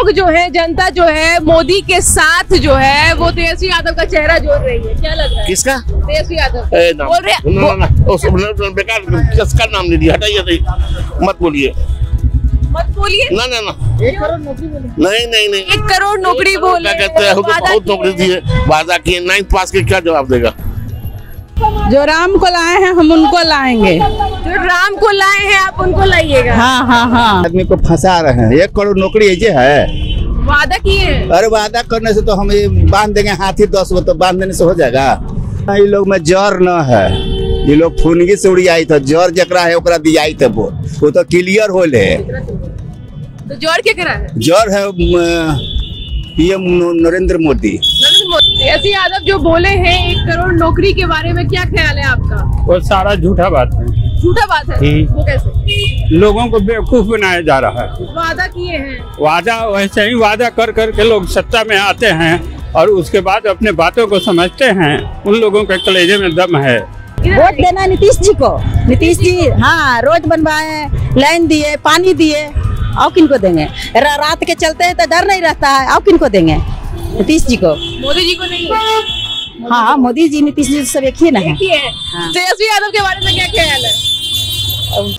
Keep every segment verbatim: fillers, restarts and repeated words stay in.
लोग जो है, जनता जो है मोदी के साथ जो है वो तेजस्वी यादव का चेहरा जोड़ रही है, क्या लग रहा है? किसका? तेजस्वी यादव बोल रहे बेकार, किसका नाम ले दिया, हटाइए, मत बोलिए, मत बोलिए। ना ना ना एक करोड़ नौकरी बोले, नहीं नहीं नहीं, एक करोड़ नौकरी बोले, क्या कहते हैं, बहुत नौकरी दी है, वादा किए, नाइन्थ पास के क्या जवाब देगा? जो राम को लाए हैं हम उनको लाएंगे, जो राम को लाए हैं आप उनको लाइएगा। हाँ हाँ हाँ। आदमी को फंसा रहे हैं, एक करोड़ नौकरी ऐसे है, वादा किए हैं। अरे वादा करने से तो हम ये बांध देंगे हाथी दस वो, तो बांध देने से हो जाएगा? ये लोग में जर न है, ये लोग फुनगी से उड़ी आई था, जर जकरा है ओकरा दिया थे वो वो तो क्लियर होल है। तो जोर क्या करा है? जर है पीएम नरेंद्र मोदी। तेजस्वी यादव जो बोले हैं एक करोड़ नौकरी के बारे में, क्या ख्याल है आपका? वो सारा झूठा बात है, झूठा बात है। वो कैसे? लोगों को बेवकूफ बनाया जा रहा है। वादा किए हैं, वादा वैसे ही वादा कर कर के लोग सत्ता में आते हैं और उसके बाद अपने बातों को समझते हैं। उन लोगों के कलेजे में दम है। वोट देना नीतीश जी को। नीतीश जी हाँ, रोड बनवाए, लाइन दिए, पानी दिए, और किन को देंगे? रा, रात के चलते हैं तो डर नहीं रहता है, और किन को देंगे? नीतीश जी को। मोदी जी को नहीं? हाँ, मोदी जी नीतीश जी सब एक ही ना है। हाँ। तेजस्वी यादव के बारे में क्या ख्याल है?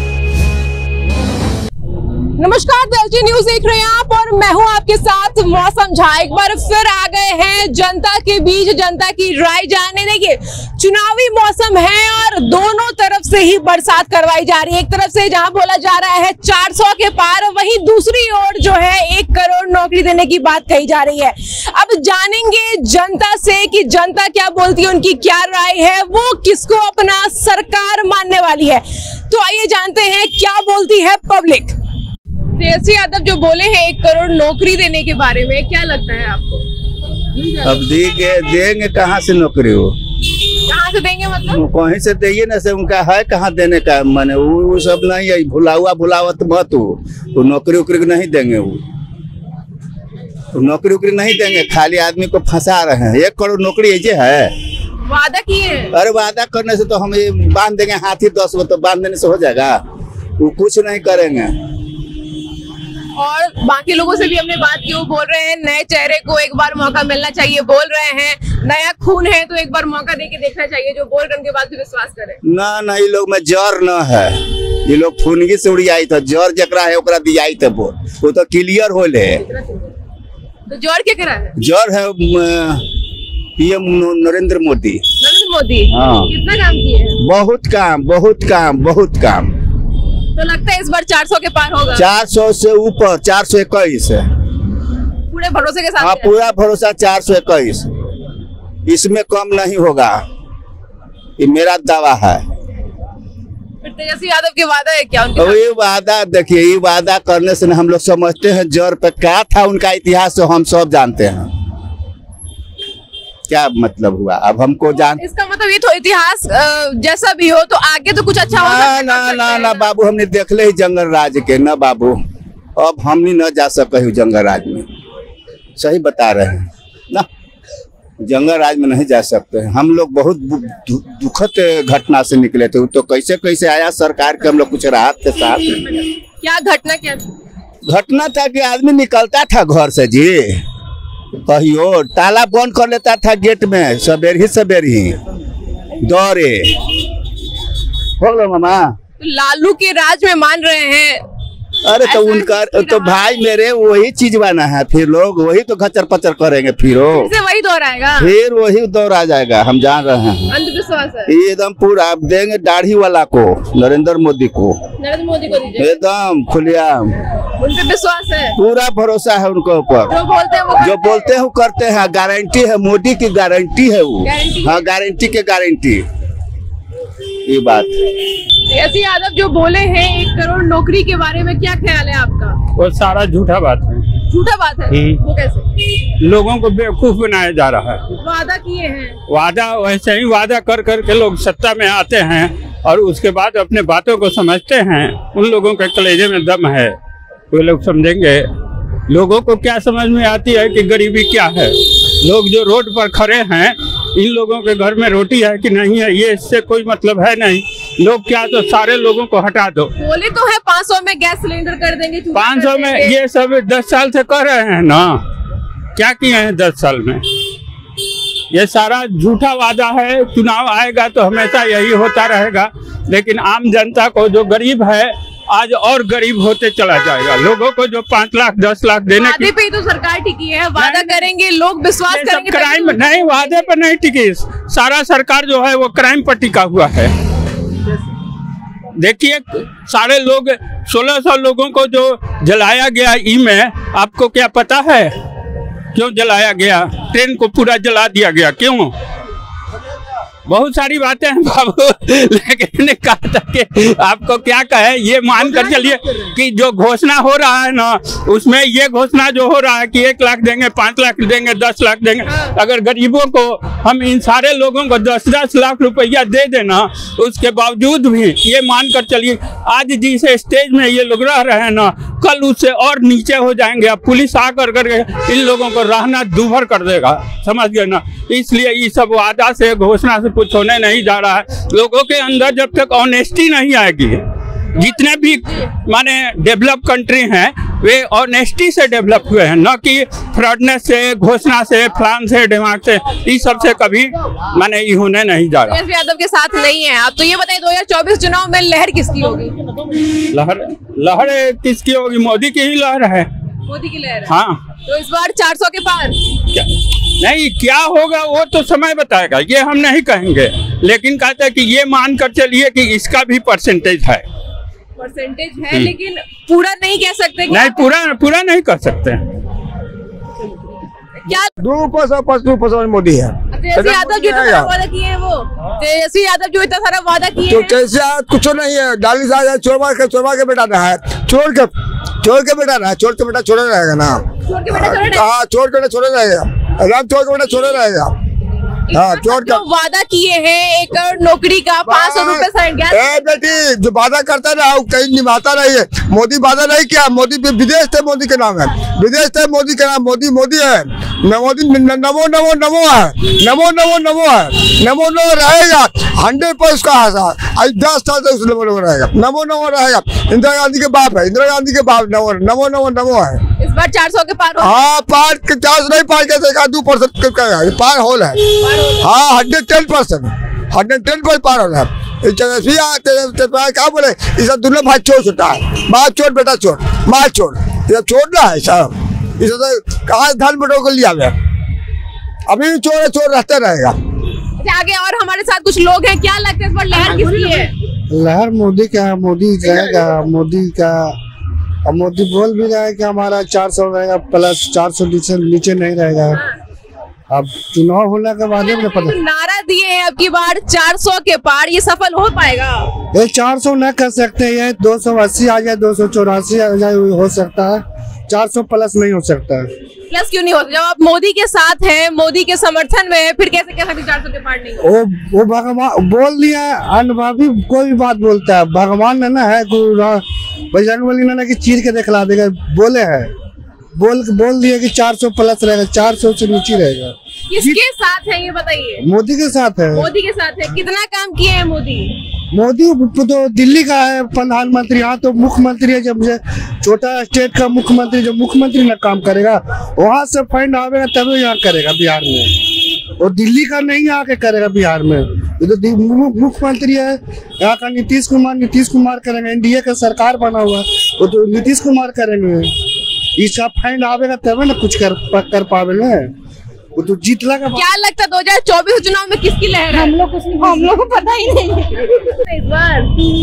नमस्कार, दलजी न्यूज देख रहे हैं आप और मैं हूं आपके साथ मौसम झा। एक बार फिर आ गए हैं जनता के बीच, जनता की राय जानने। देखिए, चुनावी मौसम है और दोनों तरफ से ही बरसात करवाई जा रही है। एक तरफ से जहां बोला जा रहा है चार सौ के पार, वहीं दूसरी ओर जो है एक करोड़ नौकरी देने की बात कही जा रही है। अब जानेंगे जनता से कि जनता क्या बोलती है, उनकी क्या राय है, वो किसको अपना सरकार मानने वाली है। तो आइए जानते हैं क्या बोलती है पब्लिक। तेजस्वी यादव जो बोले हैं एक करोड़ नौकरी देने के बारे में, क्या लगता है आपको? अब देंगे देंगे कहाँ से नौकरी? हो कहाँ से देंगे मतलब? कहीं से देंगे ना, से उनका है कहाँ देने का, माने वो सब नहीं है, भुलावा भुलावत मत हो, वो नौकरी उकरी नहीं देंगे, वो नौकरी उकरी नहीं देंगे, खाली आदमी को फंसा रहे हैं। एक करोड़ नौकरी ऐसे है, वादा किए हैं। अरे वादा करने से तो हम ये बांध देंगे हाथी दस वो, तो बांध देने से हो जाएगा? वो कुछ नहीं करेंगे। और बाकी लोगों से भी हमने बात की, वो बोल रहे हैं नए चेहरे को एक बार मौका मिलना चाहिए, बोल रहे हैं नया खून है तो एक बार मौका देके देखना चाहिए, जो बोल रहे उनके बाद भी विश्वास करें। ना ना, ये लोग में जर न है, ये लोग फुनगी से उड़ी आई था, जर जकरा है ओकरा दिया थे वो वो तो क्लियर होल है। तो जोर क्या करा है? जर है पीएम नरेंद्र मोदी। नरेंद्र मोदी हाँ। कितना काम किए हैं? बहुत काम, बहुत काम, बहुत काम। तो लगता है इस बार चार सौ के पार होगा? चार सौ से ऊपर, चार सौ इक्कीस है पूरे भरोसे के साथ। हाँ, पूरा भरोसा चार सौ इक्कीस, इसमें कम नहीं होगा, ये मेरा दावा है। फिर तेजस्वी यादव के वादा है क्या उनके? ये वादा देखिए, ये वादा करने से हम लोग समझते हैं जर पे क्या था उनका इतिहास, तो हम सब जानते हैं क्या मतलब हुआ। अब हमको जान, इसका मतलब ये तो इतिहास जैसा भी हो तो आगे तो कुछ अच्छा हो सकता है। ना ना ना बाबू, हमने देख ले जंगल राज के ना बाबू, अब हम नहीं न जा सके जंगल राज में, सही बता रहे हैं ना, जंगल राज में नहीं जा सकते। हम लोग बहुत दुखद घटना से निकले थे, तो कैसे कैसे आया सरकार के हम लोग कुछ राहत के साथ। क्या घटना क्या थी? घटना था कि आदमी निकलता था घर से जी, कहियो ताला बंद कर लेता था गेट में, सवेर ही सवेर ही दौड़े। हो गया मामा, लालू के राज में मान रहे हैं? अरे तो उनका तो भाई मेरे वही चीज बना है, फिर लोग वही तो खचर पचर करेंगे, फिर वही दोहराएगा, फिर वही दोहरा जाएगा, हम जान रहे हैं। अंधविश्वास है एकदम पूरा। आप देंगे दाढ़ी वाला को, नरेंद्र मोदी को, नरेंद्र मोदी को दीजिए एकदम खुलेआम, उन पे विश्वास है, पूरा भरोसा है उनके ऊपर। जो बोलते हैं वो जो बोलते हैं वो करते हैं, गारंटी है, मोदी की गारंटी है वो। हाँ, गारंटी के गारंटी, ये बात। तेजस्वी यादव जो बोले हैं एक करोड़ नौकरी के बारे में, क्या ख्याल है आपका? वो सारा झूठा बात है। झूठा बात है? वो कैसे? लोगों को बेवकूफ बनाया जा रहा है। वादा किए हैं, वादा वैसे ही वादा कर कर के लोग सत्ता में आते हैं और उसके बाद अपने बातों को समझते हैं। उन लोगों के कलेजे में दम है, वो लोग समझेंगे। लोगों को क्या समझ में आती है कि गरीबी क्या है। लोग जो रोड पर खड़े हैं, इन लोगों के घर में रोटी है कि नहीं है, ये इससे कोई मतलब है नहीं। लोग क्या तो सारे लोगों को हटा दो। बोले तो है पाँच सौ में गैस सिलेंडर कर देंगे, पाँच सौ में ये सब दस साल से कर रहे हैं ना, क्या किए हैं दस साल में? ये सारा झूठा वादा है। चुनाव आएगा तो हमेशा यही होता रहेगा, लेकिन आम जनता को जो गरीब है आज और गरीब होते चला जाएगा। लोगों को जो पाँच लाख दस लाख देने वादे पे ही तो सरकार टिकी है, वादा करेंगे लोग विश्वास करेंगे। क्राइम नहीं, वादे पर नहीं टिकी, सारा सरकार जो है वो क्राइम पर टिका हुआ है। देखिए सारे लोग सोलह सौ लोगों को जो जलाया गया ई में, आपको क्या पता है क्यों जलाया गया? ट्रेन को पूरा जला दिया गया, क्यों? बहुत सारी बातें हैं बाबू, लेकिन कहा था कि आपको क्या कहे, ये मान कर चलिए कि जो घोषणा हो रहा है ना, उसमें ये घोषणा जो हो रहा है कि एक लाख देंगे, पाँच लाख देंगे, दस लाख देंगे। अगर गरीबों को हम इन सारे लोगों को दस दस लाख रुपया दे देना, उसके बावजूद भी ये मान कर चलिए आज जिस स्टेज में ये लोग रह रहे हैं ना, कल उससे और नीचे हो जाएंगे। अब पुलिस आकर करके इन लोगों को रहना दूभर कर देगा, समझ गए ना। इसलिए ये सब वादा से घोषणा से कुछ होने नहीं जा रहा है। लोगों के अंदर जब तक ऑनेस्टी नहीं आएगी, जितने भी माने डेवलप कंट्री हैं वे ऑनेस्टी से डेवलप हुए हैं, न कि फ्रॉडनेस से, घोषणा से, प्लान से, दिमाग से। इस सब से कभी माने ये होने नहीं जा रहा। तेजस्वी यादव के साथ नहीं है आप, तो ये बताइए दो हजार चौबीस चुनाव में लहर किसकी होगी? लहर लहर किसकी होगी? मोदी की ही लहर है। मोदी की लहर है। हाँ, तो इस बार चार सौ के पार क्या नहीं, क्या होगा वो तो समय बताएगा, ये हम नहीं कहेंगे। लेकिन कहते हैं कि ये मान कर चलिए कि इसका भी परसेंटेज है। परसेंटेज है, लेकिन पूरा नहीं कह सकते। नहीं, पूरा पूरा नहीं कर सकते। क्या दो परसेंट मोदी है। तेजस्वी यादव जो इतना सारा वादा किए हैं, वो तेजस्वी यादव जो इतना सारा वादा किए तो हैं, कैसे कुछ नहीं है। डाली साहब चोरवा के चोरवा के बेटा रहा है, छोड़ के छोड़ के बेटा रहा है, छोड़ के बेटा छोड़े रहेगा ना। छोड़ के बेटा छोड़े हाँ, छोड़ के छोड़े रहेगा, राम छोड़ के बेटा छोड़े रहेगा। हाँ, छोड़ के वादा किए हैं एक करोड़ नौकरी का, पाँच सौ रुपए गैस। ए बेटी, जो वादा करता रहा कहीं निभाता नहीं है। मोदी वादा नहीं किया, मोदी विदेश थे, मोदी के नाम है, विदेश थे मोदी के नाम, मोदी मोदी है, मोदी नमो नमो नमो है, नमो नमो नमो है, नमो नमो रहेगा हंड्रेड पर उसका हासा। आज दस साल से उस नमो नमो रहेगा, नमो नमो रहेगा। इंदिरा गांधी के बाप है, इंदिरा गांधी के बाप नमो नमो नमो नमो है। इस बार चार सौ के पार। हाँ, पार चार सौ नहीं पार कैसे, दो परसेंट पार होल है। हाँ, hundred ten percent hundred ten पर पार हो रहा है। क्या बोले, इस दुनिया भाई छोड़ छुटा है, माँ छोड़ बेटा छोड़, माँ छोड़, ये छोड़ना है सब। इसे तो कहा धन बटों को लिया गया, अभी भी चोर चोर रहते रहेगा। आगे और हमारे साथ कुछ लोग हैं, क्या लगता है इस बार लहर किसकी है? लहर मोदी का, मोदी रहेगा, मोदी का। अब मोदी बोल भी रहा है कि हमारा चार सौ रहेगा, प्लस चार सौ नीचे नहीं रहेगा। अब चुनाव होने के बाद में पता। नारा दिए हैं अब की बार चार सौ के पार, ये सफल हो पाएगा? ये चार सौ न कर सकते, ये दो सौ अस्सी आ जाए, दो सौ चौरासी आ जाए, हो सकता है। चार सौ प्लस नहीं हो सकता है। प्लस क्यों नहीं होता? जब आप मोदी के साथ हैं, मोदी के समर्थन में, फिर कैसे कह सकते चार सौ के पार नहीं? वो वो भगवान बोल दिया, अनुभवी कोई भी बात बोलता है, भगवान ने ना है बजरंगबली ने ना कि चीर के दिखला देगा, बोले है, बोल बोल दिया कि चार सौ प्लस रहेगा, चार सौ से नीचे रहेगा। किसके साथ है ये बताइए? मोदी के साथ है। मोदी के साथ है। कितना काम किए हैं मोदी? मोदी तो दिल्ली का है प्रधानमंत्री, यहाँ तो मुख्यमंत्री है। जब छोटा स्टेट का मुख्यमंत्री, जब मुख्यमंत्री ना काम करेगा, वहाँ से फंड आवेगा तभी यहाँ करेगा बिहार में, और दिल्ली का नहीं आके करेगा बिहार में। ये तो मुख्यमंत्री है यहाँ का नीतीश कुमार, नीतीश कुमार करेंगे, एनडीए का सरकार बना हुआ, वो तो नीतीश कुमार करेंगे। इसका फंड आवेगा तभी ना कुछ कर कर पावेंगे, वो तो जीतला का। क्या लगता है दो हजार चौबीस चुनाव में किसकी लहर है? हम लोग कुछ नहीं, हम लोग को पता ही नहीं इस बार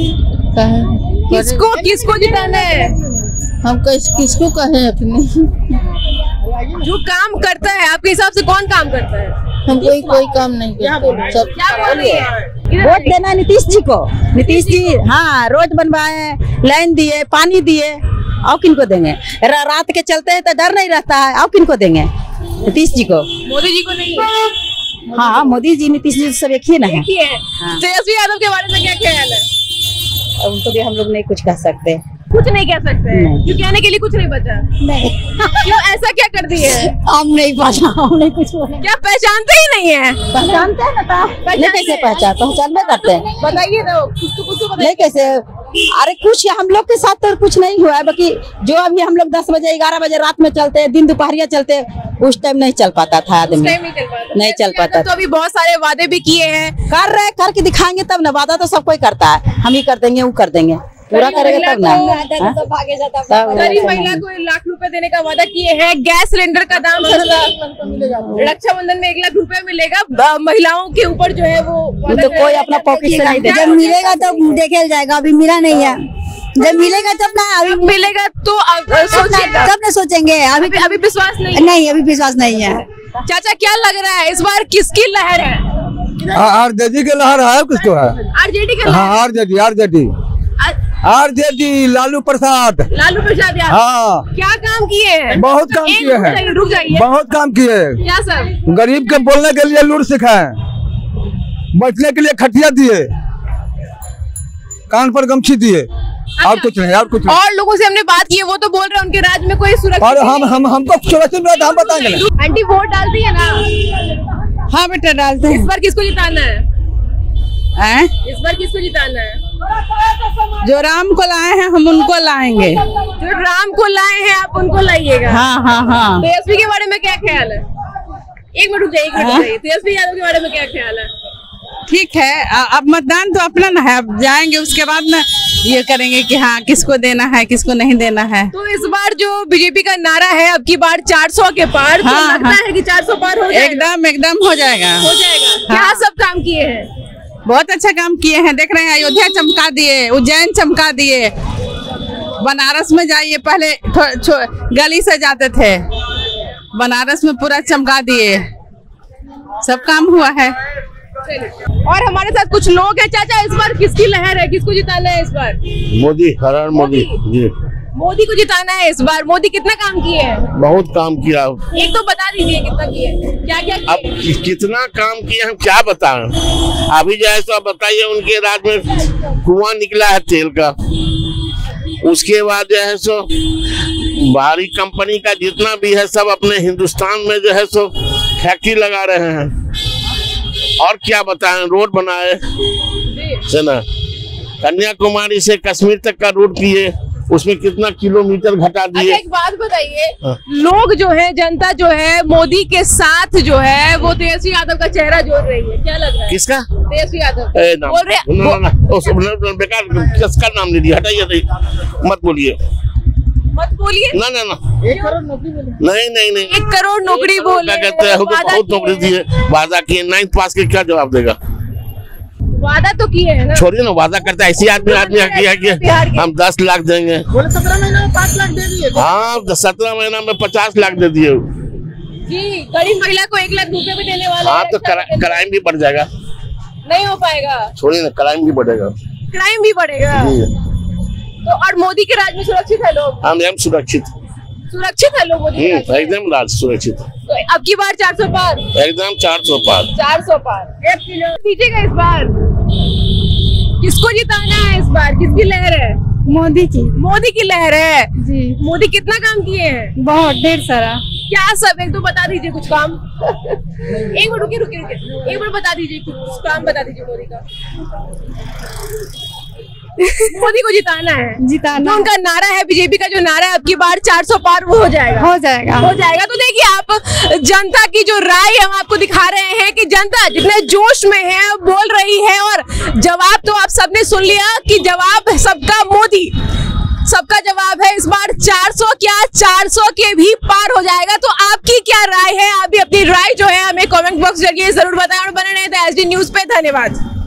किसको किसको जिताना है? हम किस, किसको कहें अपने? जो काम करता है आपके हिसाब से कौन काम करता है? हम कोई कोई काम नहीं करते। सब क्या बोल रही है? वोट देना नीतीश जी को। नीतीश जी हाँ, रोड बनवाए, लाइन दिए, पानी दिए, और किनको देंगे? रा, रात के चलते हैं तो डर नहीं रहता है, और किनको देंगे? नीतीश जी को। मोदी जी को नहीं? हाँ, मोदी जी नीतीश जी सब एक ही ना है। तेजस्वी यादव के बारे में क्या ख्याल है? उनको भी हम लोग नहीं कुछ कह सकते। कुछ नहीं कह सकते, क्यों कहने के लिए कुछ नहीं बचा? नहीं। क्यों, ऐसा क्या कर दिए? हम नहीं पहचान, हम नहीं कुछ बोले। क्या पहचानते ही नहीं है? पहचानते हैं ना, नहीं कैसे पहचान पहचान में करते हैं। बताइए तो, कुछ तो कुछ तो बताइए। नहीं कैसे, अरे कुछ हम लोग के साथ तो कुछ नहीं हुआ है, बाकी जो अभी हम लोग दस बजे ग्यारह बजे रात में चलते हैं, दिन दोपहरिया चलते हैं, उस टाइम नहीं चल पाता था आदमी, नहीं चल पाता, नहीं चल पाता। तो अभी बहुत सारे वादे भी किए हैं, कर रहे करके दिखाएंगे तब ना, वादा तो सब कोई करता है, हम ही कर देंगे, वो कर देंगे, पूरा करेगा तब ना। गरीब महिला को एक लाख रुपए देने का वादा किए हैं, गैस सिलेंडर का दाम सस्ता, रक्षाबंधन में एक लाख रुपए मिलेगा, महिलाओं के ऊपर जो है वो तो कोई अपना पॉकेट से नहीं देगा। जब मिलेगा तो देखे जाएगा, अभी मिला नहीं है, जब मिलेगा तब ना, अभी मिलेगा तो सोचेगा, तब ना सोचेंगे, अभी अभी विश्वास नहीं नहीं, अभी विश्वास नहीं है। चाचा क्या लग रहा है इस बार किसकी लहर है? आरजेडी के लहर है, किसको है? आरजेडी के हाँ, RJD RJD RJD Lalu Prasad Lalu Prasad Yadav. हाँ, क्या काम किए हैं? बहुत काम किए हैं, रुक जाइए, बहुत काम किए। क्या सब? गरीब के बोलने के लिए लूट सिखाए, बैठने के लिए खटिया दिए, कान पर गमछी दिए, और कुछ नहीं, और कुछ नहीं। और लोगों से हमने बात की है, वो तो बोल रहे हैं उनके राज्य में कोई सुरक्षा। और हम हम हमको सुरक्षित रहता, हम बताएंगे। आंटी वोट डालती है ना? हाँ बेटा डालते हैं। इस बार किसको जिताना है? हैं? इस बार किसको जिताना है? जो राम को लाए हैं हम उनको लाएंगे। जो राम को लाए हैं आप उनको लाइएगा। हाँ हाँ हाँ। तेजस्वी के बारे में क्या ख्याल है? एक मिनट रुक जाइए, एक मिनट रुक जाइए। तेजस्वी यादव के बारे में क्या ख्याल है? ठीक है, अब मतदान तो अपना ना है, अब जाएंगे उसके बाद ना ये करेंगे कि हाँ किसको देना है किसको नहीं देना है। तो इस बार जो बीजेपी का नारा है अब की बार चार सौ के पार, तो हाँ, लगता हाँ, है कि चार सौ पार हो जाएगा? एकदम एकदम हो जाएगा, हो जाएगा। हाँ। क्या सब काम किए हैं? बहुत अच्छा काम किए हैं, देख रहे हैं, अयोध्या चमका दिए, उज्जैन चमका दिए, बनारस में जाइए, पहले गली से जाते थे, बनारस में पूरा चमका दिए, सब काम हुआ है। और हमारे साथ कुछ लोग हैं। चाचा इस बार किसकी लहर है, किसको जिताना है इस बार? मोदी, हर मोदी जी, मोदी को जिताना है इस बार। मोदी कितना काम किए हैं? बहुत काम किया। एक तो बता दीजिए कितना किए, क्या क्या किए? अब कि, कितना काम किया हम क्या बताएं? अभी जो है सो बताइए, उनके राज्य में कुआं निकला है तेल का, उसके बाद जो है सो बाहरी कंपनी का जितना भी है सब अपने हिंदुस्तान में जो है सो फैक्ट्री लगा रहे हैं। और क्या बताएं, रोड बनाए है ना, कन्याकुमारी से कश्मीर तक का रोड किए, उसमें कितना किलोमीटर घटा दिए। अच्छा एक बात बताइए, हाँ। लोग जो है, जनता जो है मोदी के साथ जो है वो तेजस्वी यादव का चेहरा जोड़ रही है, क्या लग रहा है? किसका? तेजस्वी यादव। ए, नाम, बोल रहे ना, ना, ना, उस, बेकार किसका नाम ले दिया, हटाइए, मत बोलिए, मत बोलिए। ना ना ना, एक करोड़ नौकरी बोले। नहीं नहीं नहीं, एक करोड़ नौकरी बोले, क्या कहते हैं, बहुत नौकरी दिए, वादा किए, नाइन्थ पास के क्या जवाब देगा? वादा तो किए है ना, छोड़िए ना, वादा करता है ऐसी आदमी आदमी किया कि हम दस लाख देंगे, बोले सत्रह महीना में पाँच लाख दे दिए। हाँ, सत्रह महीना में पचास लाख दे दिए जी, गरीब महिला को एक लाख रुपए भी देने वाले। हाँ, तो क्राइम भी बढ़ जाएगा, नहीं हो पाएगा। छोड़िए ना, क्राइम भी बढ़ेगा, क्राइम भी बढ़ेगा। तो और मोदी के राज में सुरक्षित है लोग? हम एकदम सुरक्षित, सुरक्षित है लोग मोदी के राज में? एकदम राज सुरक्षित। तो अब की बार चार सौ पार, एकदम चार सौ पार, चार सौ पार। एक किलो दीजिएगा इस बार। किसको जिताना है इस बार, किसकी लहर है? मोदी की। मोदी की लहर है जी। मोदी कितना काम किए हैं? बहुत ढेर सारा। क्या सब, एक तो बता दीजिए कुछ काम। एक मिनट रुकिए रुकिए रुकिए, एक मिनट बता दीजिए कुछ काम, बता दीजिए मोदी का। मोदी को जिताना है, जिताना तो उनका नारा है, बीजेपी का जो नारा है अब की बार चार सौ पार, वो हो जाएगा, हो जाएगा, हो जाएगा। तो देखिए आप, जनता की जो राय हम आपको दिखा रहे हैं कि जनता जितने जोश में है बोल रही है, और जवाब तो आप सबने सुन लिया कि जवाब सबका मोदी, सबका जवाब है इस बार चार सौ क्या चार सौ के भी पार हो जाएगा। तो आपकी क्या राय है? आप भी अपनी राय जो है हमें कमेंट बॉक्स जरिए जरूर बताएं और बने रहे थे एसडी न्यूज पे। धन्यवाद।